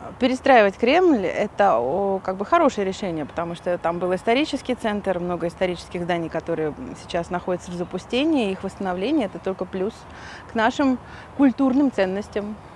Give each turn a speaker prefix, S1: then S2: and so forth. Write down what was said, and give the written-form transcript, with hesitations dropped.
S1: Перестраивать Кремль – это как бы хорошее решение, потому что там был исторический центр, много исторических зданий, которые сейчас находятся в запустении, их восстановление – это только плюс к нашим культурным ценностям.